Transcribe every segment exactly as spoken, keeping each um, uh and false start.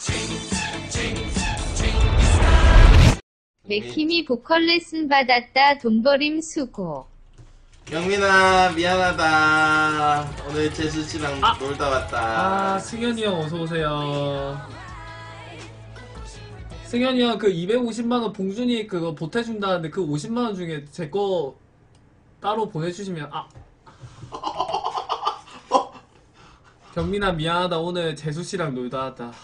맥힘이 보컬 레슨 받았다. 돈버림 수고. 경민아 미안하다. 오늘 재수씨랑 아! 놀다 왔다. 아, 승현이 형 어서오세요. 승현이 형 그 이백오십만 원 봉준이 그거 보태준다는데 그 오십만 원 중에 제 거 따로 보내주시면. 아 경민아 미안하다. 오늘 재수씨랑 놀다 왔다.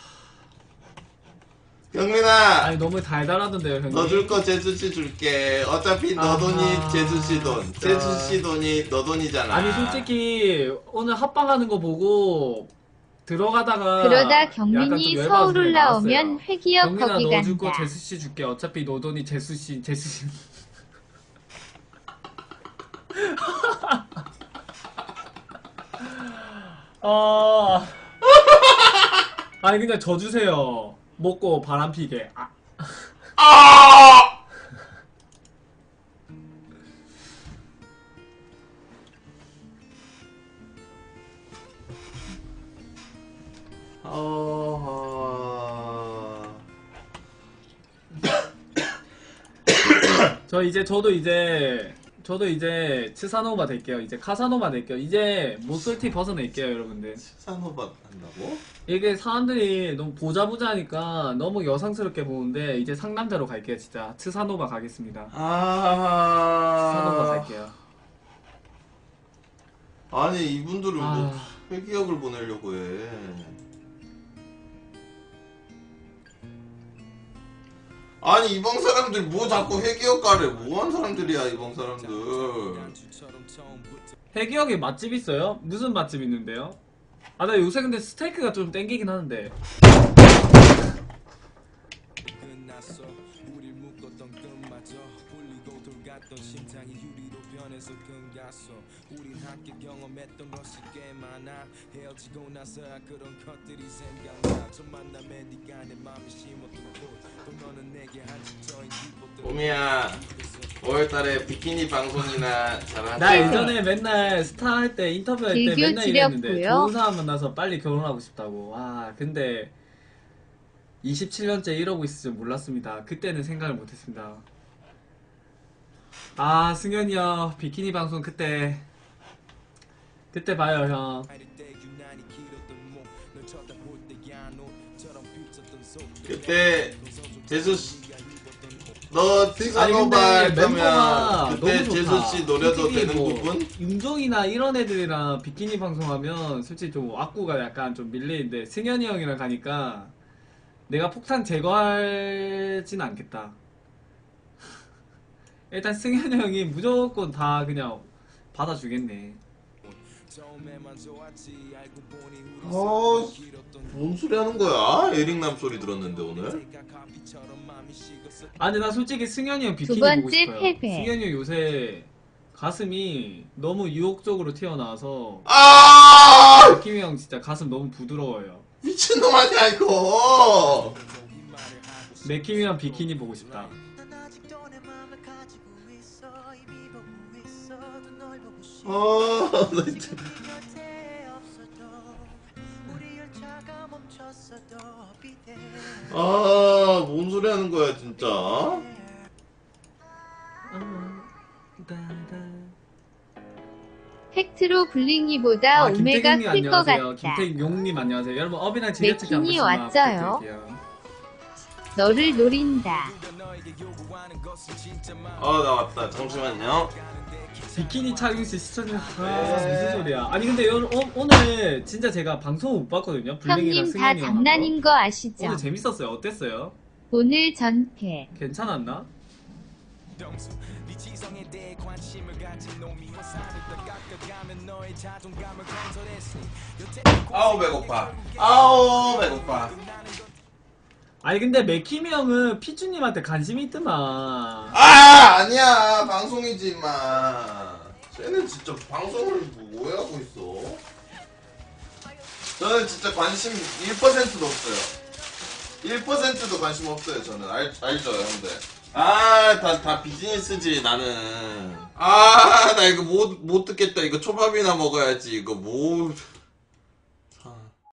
경민아 아니 너무 달달하던데요 형님. 너 줄 거 재수씨 줄게. 어차피 너 돈이 아하, 재수씨 돈, 진짜. 재수씨 돈이 너 돈이잖아. 아니 솔직히 오늘 합방하는 거 보고 들어가다가 그러다 약간 경민이 좀 서울 열받아서 올라오면 나왔어요. 회기역 경민아 거기 너 줄 거 간다. 재수씨 줄게. 어차피 너 돈이 재수씨 재수씨. 아 아니 그냥 저 주세요. 먹고 바람 피게. 아. 아! 어... 저 이제 저도 이제 저도 이제 츠사노바 될게요. 이제 카사노바 될게요. 이제 모쏠티 벗어낼게요, 여러분들. 산호박 한다고? 이게 사람들이 너무 보자보자하니까 너무 여성스럽게 보는데 이제 상남자로 갈게요. 진짜 츠사노바 가겠습니다. 아... 츠사노바 갈게요. 아니 이분들을 아... 뭐 회기역을 보내려고 해. 아니 이방 사람들 뭐 자꾸 회기역 가래. 뭐한 사람들이야 이방 사람들. 해기역에 맛집 있어요? 무슨 맛집 있는데요? 아 나 요새 근데 스테이크가 좀 땡기긴 하는데. 봄이야 오월달에 비키니 방송이나 잘하자. 나 예전에 맨날 스타 할 때 인터뷰 할 때 길교 맨날 이랬는데 지렸고요. 좋은 사람 만나서 빨리 결혼하고 싶다고. 와 근데 이십칠 년째 이러고 있을 줄 몰랐습니다. 그때는 생각을 못했습니다. 아 승현이 형 비키니 방송 그때 그때 봐요 형. 그때 재수씨 너 아니 티사노바 할 근데 멤버가 거면 그때 너무 좋다. 재수씨 노려도 솔직히 되는 뭐 부분? 윤종이나 이런 애들이랑 비키니 방송하면 솔직히 좀 악구가 약간 좀 밀리는데 승현이 형이랑 가니까 내가 폭탄 제거하진 않겠다. 일단 승현이 형이 무조건 다 그냥 받아주겠네. 어... 뭔 소리 하는 거야? 에릭남 소리 들었는데 오늘? 아 근데 나 솔직히 승현이 형 비키니 두 번째 보고 싶어요. 패배. 승현이 형 요새 가슴이 너무 유혹적으로 튀어나와서 아! 맥힘이 형 진짜 가슴 너무 부드러워요. 미친놈 아니야 이거! 맥힘이 형 비키니 보고 싶다. 아... 나 진짜... 아... 뭔 소리 하는 거야 진짜? 팩트로 불링이보다 아, 오메가 김태경님 클 것 안녕하세요. 같다. 김태용님 안녕하세요. 여러분 어비나 지뢰찾기 한 맥힘이 번씩만 왔어요. 부탁드릴게요. 너를 노린다. 아 나 왔다. 잠시만요. 비키니 착용시 시청자 아 무슨 소리야. 아니 근데 여, 어, 오늘 진짜 제가 방송 못 봤거든요. 블랙이랑 형님 다 승현이 형 장난인 거 아시죠? 오늘 재밌었어요. 어땠어요? 오늘 전패. 괜찮았나? 아우 배고파. 아우 배고파. 아니 근데 맥힘이 형은 피쭈님한테 관심이 있더만. 아 아니야 방송이지 임마. 쟤는 진짜 방송을 뭐 하고 있어? 저는 진짜 관심 일 퍼센트도 없어요. 일 퍼센트도 관심 없어요 저는. 알, 알죠 형들? 아 다 다 비즈니스지 나는. 아 나 이거 못, 못 듣겠다. 이거 초밥이나 먹어야지. 이거 뭐